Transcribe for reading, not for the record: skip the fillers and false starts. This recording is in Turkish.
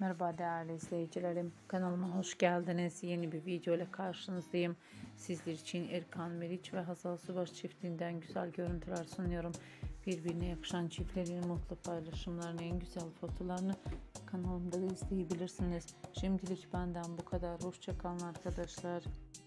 Merhaba değerli izleyicilerim, kanalıma hoş geldiniz. Yeni bir video ile karşınızdayım. Sizler için Erkan Meriç ve Hazal Subaşı çiftinden güzel görüntüler sunuyorum. Birbirine yakışan çiftlerin mutlu paylaşımlarını, en güzel fotolarını kanalımda da izleyebilirsiniz. Şimdilik benden bu kadar. Hoşça kalın arkadaşlar.